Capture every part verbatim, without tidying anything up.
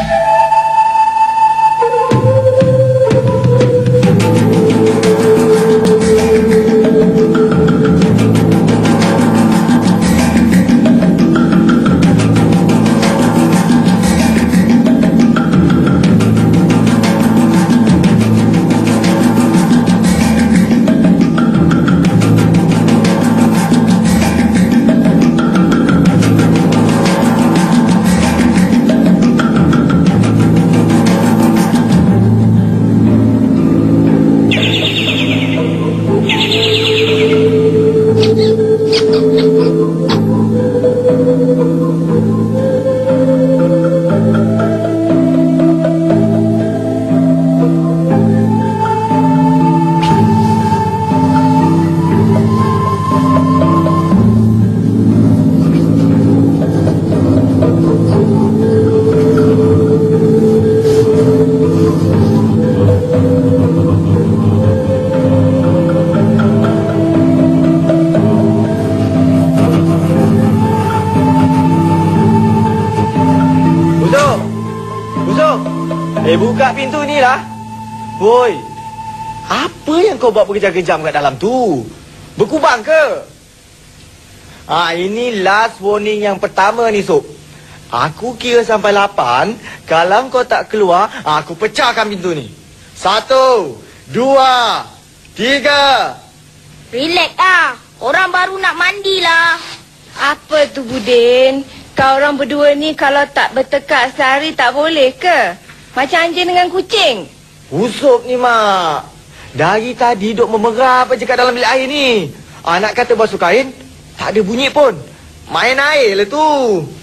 Eh, buka pintu ni lah. Woi, apa yang kau buat berkejam-kejam kat dalam tu? Berkubang ke? Ah, ini last warning yang pertama ni, Sob. Aku kira sampai lapan. Kalau kau tak keluar, aku pecahkan pintu ni. Satu, dua, tiga. Relax ah. Orang baru nak mandi lah. Apa tu, Budin? Kau orang berdua ni kalau tak bertekad sehari tak boleh ke? Macam anjing dengan kucing. Usop ni, Mak. Dari tadi duk memerap aja kat dalam bilik air ni. Ah, nak kata basuh kain, tak ada bunyi pun. Main air lah tu.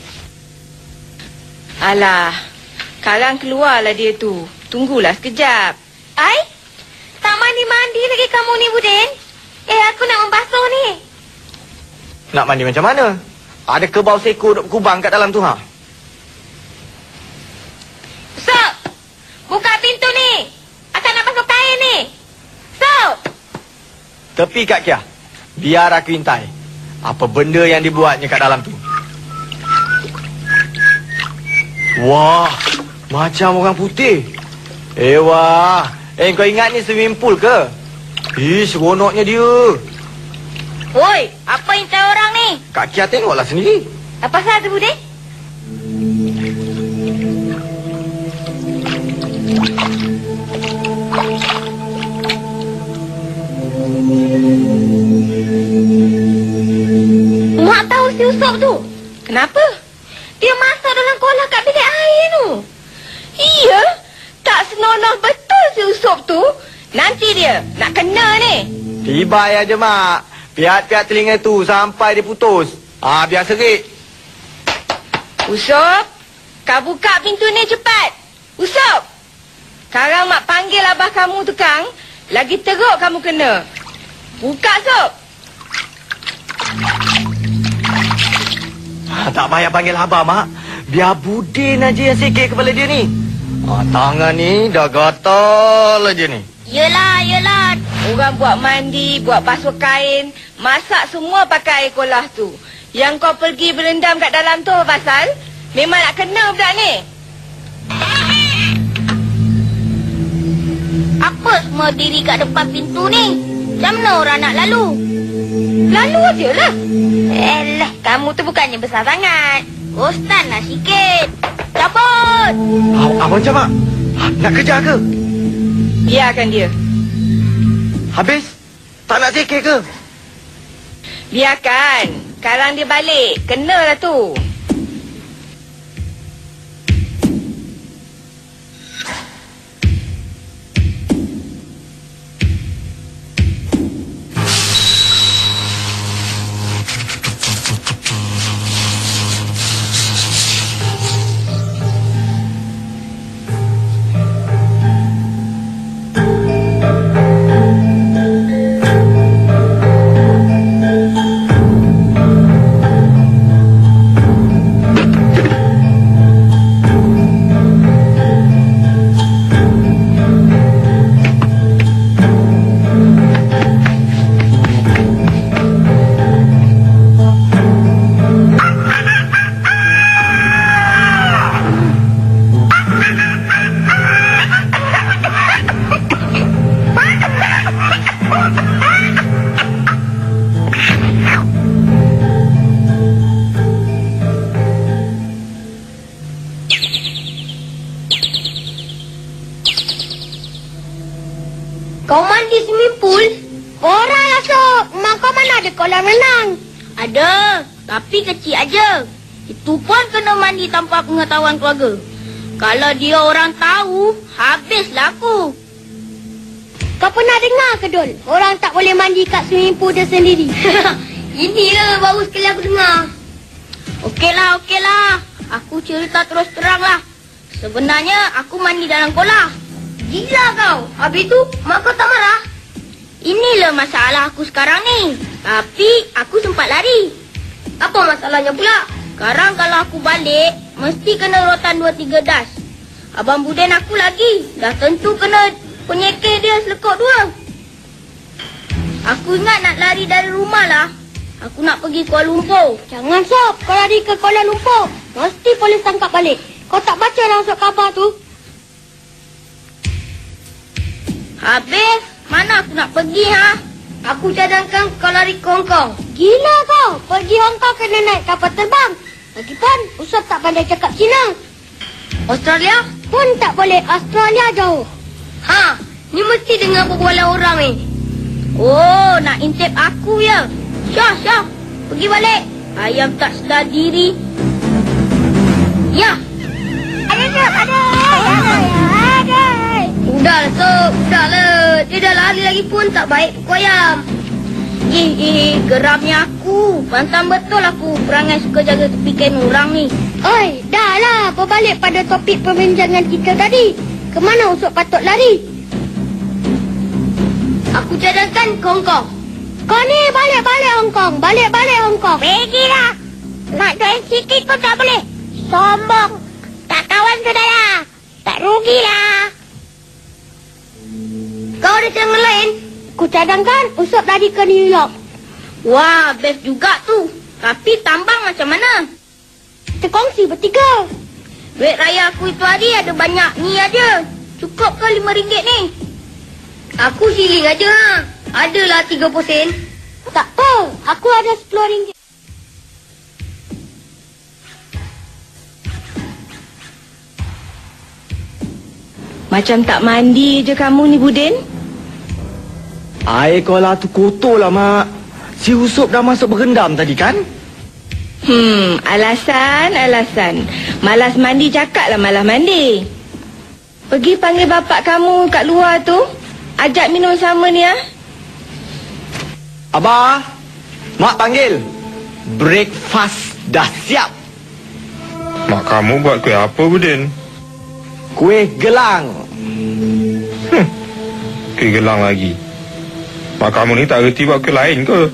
Alah, sekarang keluarlah dia tu. Tunggulah sekejap. Ai? Tak mandi-mandi lagi kamu ni, Budin? Eh, aku nak membasuh ni. Nak mandi macam mana? Ada kebau seko duk berkubang kat dalam tu, ha? Sok! Buka pintu ni. Akak nak basuh kain ni. Sok! Tepi, Kak Kia. Biar aku intai apa benda yang dibuatnya kat dalam tu. Wah, macam orang putih. Eh, wah. Eh, kau ingat ni swimming pool ke? Ih, seronoknya dia. Woi, apa intai orang ni? Kak Kia tengoklah sendiri. Apa salah tu, Budin? Mak tahu si Usop tu. Kenapa? Dia masak dalam kolam kat bilik air tu. Iya, tak senonoh betul si Usop tu. Nanti dia nak kena ni. Tibai aja, Mak. Piat-piat telinga tu sampai dia putus. Ah, biar serik. Usop, kau buka pintu ni cepat. Usop. Sekarang Mak panggil abah kamu tukang. Lagi teruk kamu kena. Buka, Sob. Ah, tak payah panggil abah, Mak. Biar Budin aja yang sikit kepala dia ni. Ah, tangan ni dah gatal aja ni. Yelah, yelah. Orang buat mandi, buat basuh kain, masak semua pakai air kolah tu. Yang kau pergi berendam kat dalam tu apa pasal? Memang nak kena budak ni. Apa semua diri kat depan pintu ni? Macam mana orang nak lalu? Lalu aja lah. Elah, kamu tu bukannya besar sangat. Kostan lah sikit. Cabut! Ah, apa macam, Mak? Ah, nak kejar ke? Biarkan dia. Habis? Tak nak sikit ke? Biarkan. Sekarang dia balik. Kenalah tu. Kau mandi swimming pool? Orang lah, Sob. Mak kau mana ada kolam renang? Ada, tapi kecil aja. Itu pun kena mandi tanpa pengetahuan keluarga. Kalau dia orang tahu, habislah aku. Kau pernah dengar ke, Dul? Orang tak boleh mandi kat swimming pool dia sendiri. Inilah baru sekali aku dengar. Okeylah, okeylah. Aku cerita terus terang lah. Sebenarnya aku mandi dalam kolam. Gila kau. Habis tu, mak kau tak marah? Inilah masalah aku sekarang ni. Tapi aku sempat lari. Apa masalahnya pula? Sekarang kalau aku balik, mesti kena rotan dua tiga das. Abang Buden aku lagi. Dah tentu kena penyekir dia selekok dua. Aku ingat nak lari dari rumah lah. Aku nak pergi Kuala Lumpur. Jangan, Sob. Kau lari ke Kuala Lumpur, mesti polis tangkap balik. Kau tak baca dalam surat khabar tu? Habis, mana aku nak pergi, ha? Aku cadangkan kau lari ke Hong Kong. Gila kau. Pergi Hong Kong kena naik kapal terbang. Lagipun, Ustaz tak pandai cakap Cina. Australia? Pun tak boleh. Australia jauh. Ha, ni mesti dengar perbualan orang ni. Oh, nak intip aku ya? Syah, Syah. Pergi balik. Ayam tak sedar diri. Ya. Ada, ada, ada, ada, ada. Udahlah, Sob. Udahlah. Dia dah lari lagi pun tak baik pokok ayam. Eh, eh, geramnya aku. Pantang betul aku perangai suka jaga tepi kain orang ni. Oi, dah lah. Berbalik pada topik perbincangan kita tadi. Kemana Usop patut lari? Aku cadangkan ke Hong Kong. Kau ni balik-balik Hong Kong. Balik-balik Hong Kong. Pergilah. Nak join sikit pun tak boleh. Sombong. Tak kawan saudara. Tak rugilah. Kau ada cadangan lain? Ku cadangkan Usop lari ke New York. Wah, best juga tu. Tapi tambang macam mana? Kita kongsi bertiga. Duit raya aku itu hari ada banyak ni aja. Cukup ke lima ringgit ni? Aku siling aja, ha. Adalah tiga puluh sen. Tak apa, aku ada sepuluh ringgit. Macam tak mandi je kamu ni, Buden. Air kolam tu kotor lah, Mak. Si Usop dah masuk berendam tadi kan? Hmm, alasan, alasan. Malas mandi cakaplah malas mandi. Pergi panggil bapak kamu kat luar tu. Ajak minum sama ni, ha? Abah, Mak panggil. Breakfast dah siap. Mak kamu buat kuih apa, Buden? Kuih gelang. Hmm, kuih gelang lagi. Mak kamu ni tak reti buat kuih lain ke?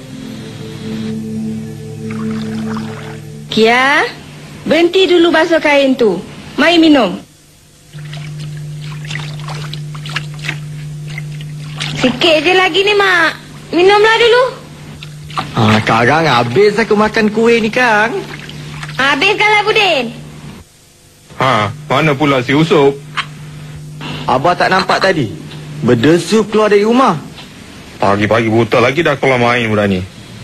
Kia, berhenti dulu basuh kain tu. Mari minum. Sikit je lagi ni, Mak. Minumlah dulu. Ah, sekarang habis aku makan kuih ni, Kang. Habiskanlah, Buden. Ha, mana pula si Usop? Abah tak nampak tadi? Berdesu keluar dari rumah. Pagi-pagi buta lagi dah keluar main budak ni.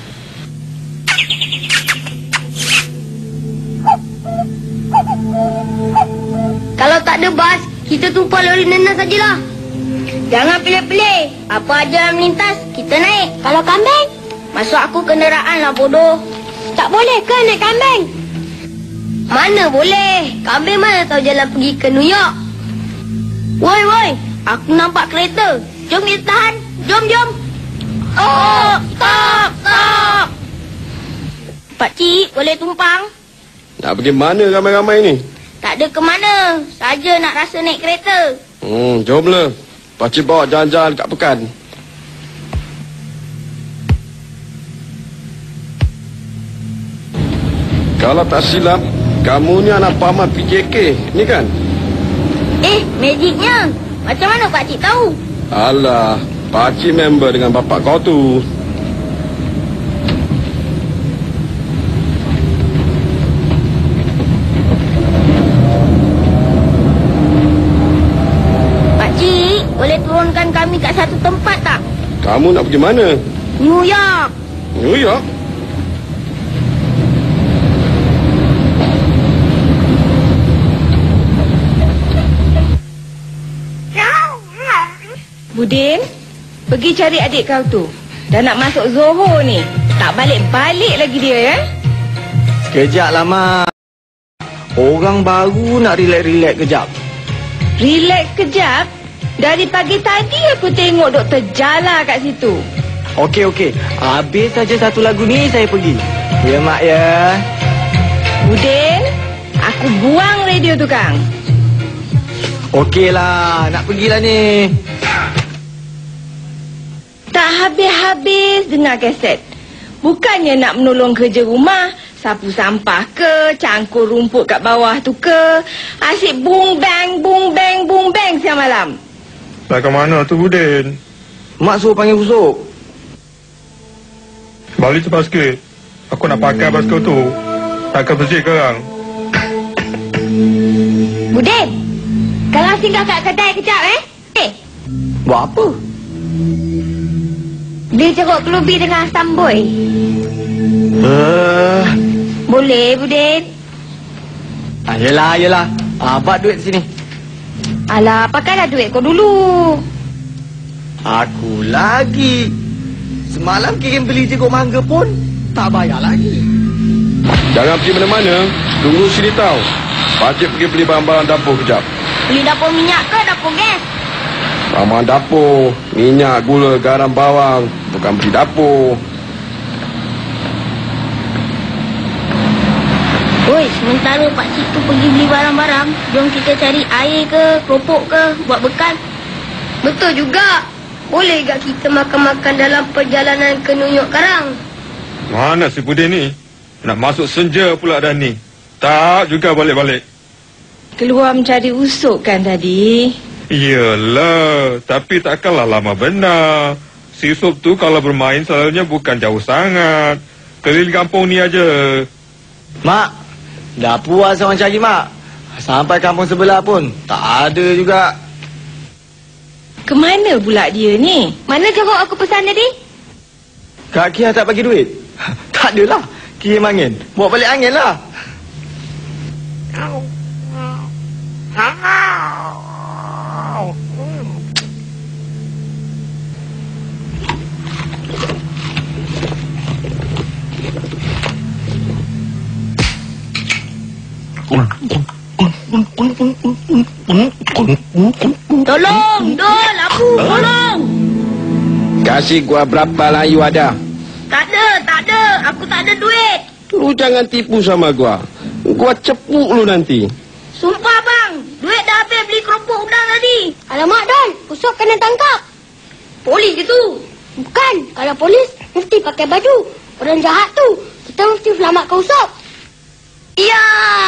Kalau tak ada bas, kita tumpah lori Nena sajalah. Jangan pilih-pilih. Apa aja yang melintas, kita naik. Kalau kambing? Masuk aku kenderaan lah, bodoh. Tak boleh ke naik kambing? Mana boleh. Kambing mana tahu jalan pergi ke New York. Woi, woi. Aku nampak kereta. Jom kita tahan. Jom, jom. Oh, stop, stop. Pakcik, boleh tumpang? Nak pergi mana ramai-ramai ni? Tak ada ke mana. Saja nak rasa naik kereta. Hmm, jomlah. Pakcik bawa jalan-jalan dekat pekan. Kalau tak silap, kamu ni anak paman P J K, ni kan? Eh, magicnya. Macam mana pakcik tahu? Alah, pakcik member dengan bapak kau tu. Pakcik, boleh turunkan kami kat satu tempat tak? Kamu nak pergi mana? New York. New York? Udin, pergi cari adik kau tu. Dah nak masuk Zohor ni. Tak balik-balik lagi dia, ya? Sekejap lah, Mak. Orang baru nak relax-relax kejap. Relax kejap? Dari pagi tadi aku tengok Doktor Jala kat situ. Okey, okey. Habis saja satu lagu ni, saya pergi. Ya, Mak, ya. Udin, aku buang radio tu, Kang. Okeylah, nak pergilah ni. Tak habis-habis dengar kaset. Bukannya nak menolong kerja rumah, sapu sampah ke, cangkul rumput kat bawah tu ke. Asyik bung bang, bung bang, bung bang siang malam. Nak ke mana tu, Udin? Mak suruh panggil busuk. Balik cepat sikit. Aku nak pakai basikal tu. Takkan bersih sekarang. Udin, kalau singgah kat kedai kejap, eh? Eh, Buat apa? beli jeruk kelubi dengan asam boy. Uh, Boleh, Udin? ah, yelah, yelah. Ah, abang duit sini. Alah, pakailah duit kau dulu. Aku lagi. Semalam kirim beli jeruk mangga pun tak bayar lagi. Jangan pergi mana-mana. Tunggu sini tau. Pakcik pergi beli barang-barang dapur kejap. Beli dapur minyak ke dapur gas? Barang dapur, minyak, gula, garam, bawang. Bukan beli dapur. Oi, sementara pakcik tu pergi beli barang-barang, jom kita cari air ke, keropok ke, buat bekal. Betul juga. Boleh tak kita makan-makan dalam perjalanan ke New York Karang? Mana si Budin ni? Nak masuk senja pula dah ni. Tak juga balik-balik. Keluar mencari usuk kan tadi? Iyalah, tapi takkanlah lama benar. Si Sup tu kalau bermain selalunya bukan jauh sangat. Keliling kampung ni aja. Mak, dah puas orang cari, Mak. Sampai kampung sebelah pun tak ada juga. Kemana pula dia ni? Mana jeruk aku pesan tadi? Kak Kia tak bagi duit? Tak adalah. Kirim angin. Bawa balik angin lah. Tolong, Dol, aku, tolong. Kasih gua berapa layu ada. Tak ada, tak ada. Aku tak ada duit. Lu jangan tipu sama gua. Gua cepuk lu nanti. Sumpah, bang. Duit dah habis beli keropok udang tadi. Alamak, Dol. Pusok kena tangkap. Polis ke tu? Bukan. Kalau polis, mesti pakai baju. Orang jahat tu. Kita mesti selamatkan Usop. Ya.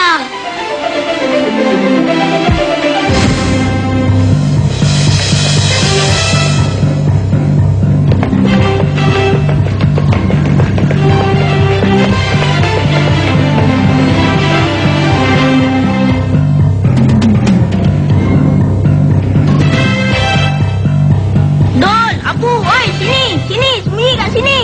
Dol, Abu, oi, sini, sini, sembunyi kat sini.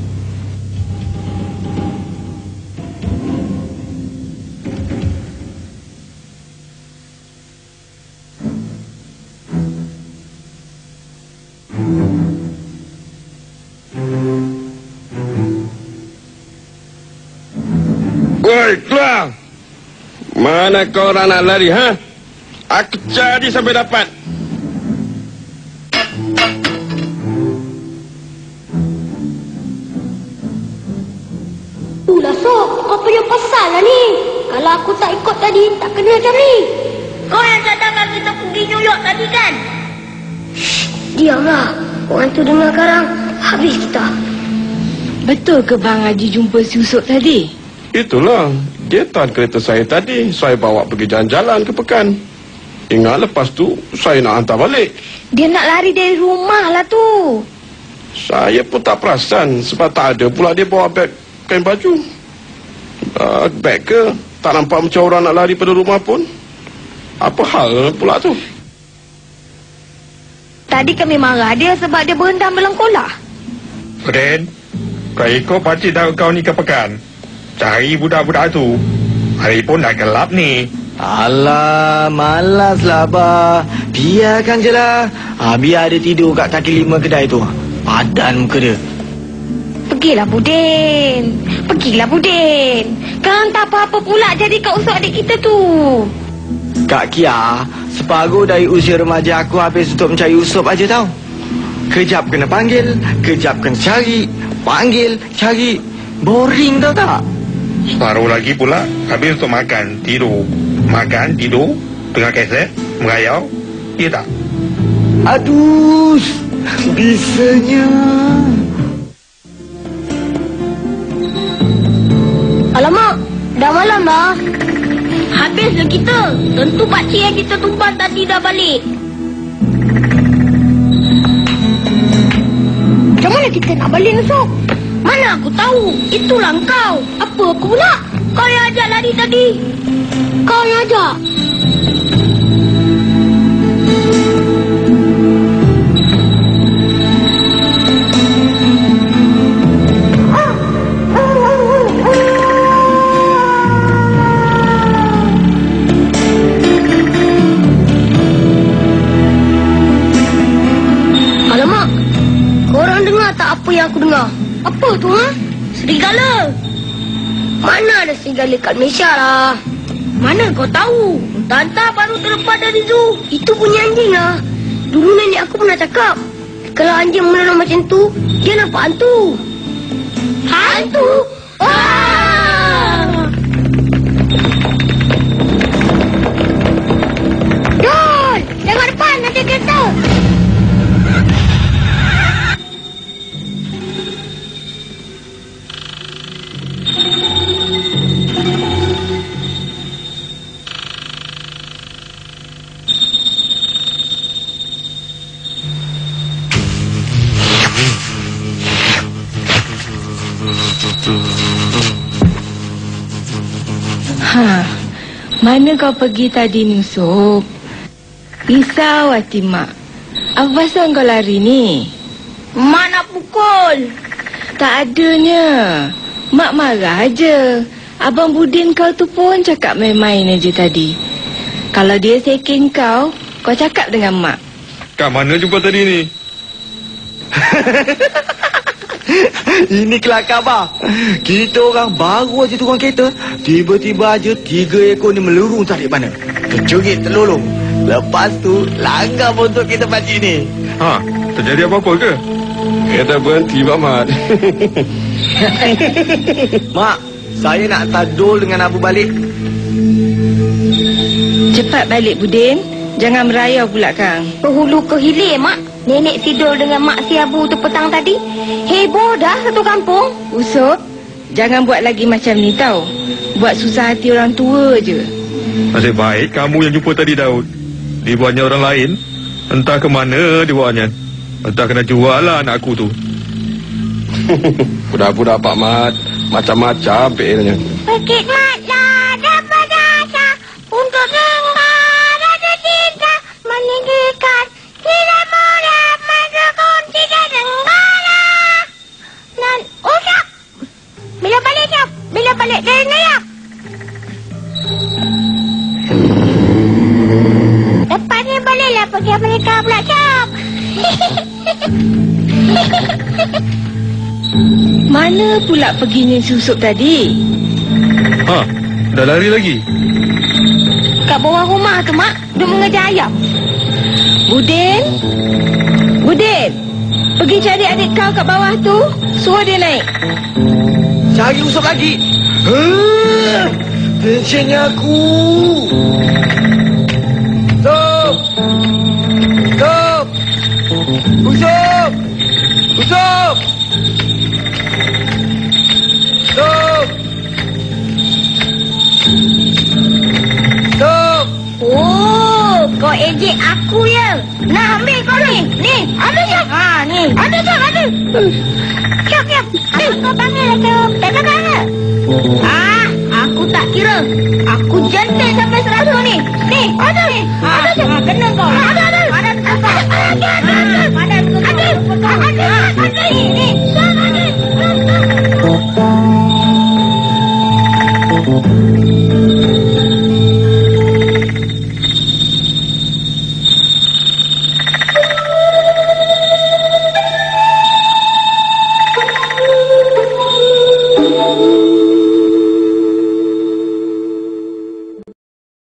Woi, keluar. Mana kau orang nak lari, ha? Aku cari sampai dapat. Itulah, Sok. Kau punya pasal lah ni. Kalau aku tak ikut tadi, tak kena macam ni. Kau yang cadangkan kita pergi New York tadi kan? Shh, diamlah. Orang tu dengar garang, habis kita. Betul ke Bang Haji jumpa si Usop tadi? Itulah. Dia tahan kereta saya tadi. Saya bawa pergi jalan-jalan ke Pekan. Ingat lepas tu, saya nak hantar balik. Dia nak lari dari rumah lah tu. Saya pun tak perasan. Sebab tak ada pula dia bawa beg kain baju. Uh, beg ke? Tak nampak macam orang nak lari pada rumah pun. Apa hal pula tu? Tadi kami marah dia sebab dia berendam dalam kolah. Udin, kau ikut pakcik tahu kau ni ke Pekan. Cari budak-budak tu. Hari pun dah gelap ni. Alah, malaslah abah. Biarkan je lah. Ha, biar dia tidur kat kaki lima kedai tu. Padan muka dia. Pergilah Budin. Pergilah Budin. Kau tak apa-apa pula jadi kau usuk adik kita tu. Kak Kia, separuh dari usia remaja aku habis untuk mencari usup aja tau. Kejap kena panggil, kejap kena cari. Panggil, cari. Boring tau tak? Separuh lagi pula habis untuk makan, tidur. Makan, tidur, tengah kaset, merayau. Ya tak? Aduh, bisanya. Alamak, dah malam dah. Habislah kita. Tentu pakcik yang kita tumpang tadi dah balik. Macam mana kita nak balik Nusuk? Mana aku tahu? Itulah kau. Apa aku pula? Kau yang ajak lari tadi. Kau yang ajak. Alamak. Korang dengar tak apa yang aku dengar? Apa tu, ha? Serigala. Mana ada serigala kat Malaysia lah. Mana kau tahu? Tanta baru terlepas dari zoo. Itu punya anjing lah. Dulu nenek aku pernah cakap, kalau anjing menolong macam tu, dia nampak hantu. Hantu? Wah! Dol! Tengok depan, ada kereta. Ha, mana kau pergi tadi Nusuk? Risau hati mak. Apa pasal kau lari ni? Mak nak pukul. Tak adanya. Mak marah aja. Abang Budin kau tu pun cakap main-main aja tadi. Kalau dia seking kau, kau cakap dengan mak. Kat mana jumpa tadi ni? Ini kelakar bah. Kita orang baru aja turun kereta, tiba-tiba aja tiga ekor ni melurung tarik mana. Terjerit terlolong. Lepas tu langgar bontot kita pakcik ni. Ha, terjadi apa-apa ke? Kereta berhenti, Pak Mat. Mak, saya nak tadul dengan Abu balik. Cepat balik Budin. Jangan merayau pula Kang. Berhulu ke hilir, Mak. Nenek tidur dengan Mak si Abu tu petang tadi. Heboh dah satu kampung. Usup, jangan buat lagi macam ni tau. Buat susah hati orang tua je. Nasib baik kamu yang jumpa tadi Daud. Dibuatnya orang lain. Entah ke mana dibuatnya. Entah kena jual lah anak aku tu. Budak-budak Pak Mat, macam-macam peilnya. Bukit Matlah dapat asa untuk dengar rasa cinta meninggikan tidak mudah masukun tidak dengar. Dan usap. Bila balik Syap? Bila balik dari Nayak? Lepas ni bolehlah pergi Amerika pula Syap. Mana pula perginya susuk tadi? Ha, dah lari lagi? Kat bawah rumah tu Mak, duk mengejar ayam. Budin? Budin, pergi cari adik kau kat bawah tu. Suruh dia naik. Cari usup lagi. Huh, tensionnya aku. Stop. Stop. Usup. Usup. Stop. Stop. Oh, kau ejek aku ya. Nak ambil kau ni. Ni, ada Syap. Ha, ni. Ada Syap, ada. Syap, Syap. Apa kau panggil aku? Pegang mana? Ah, aku tak kira. Aku jantai sampai seratus ni. Ni, ada ni. Ha,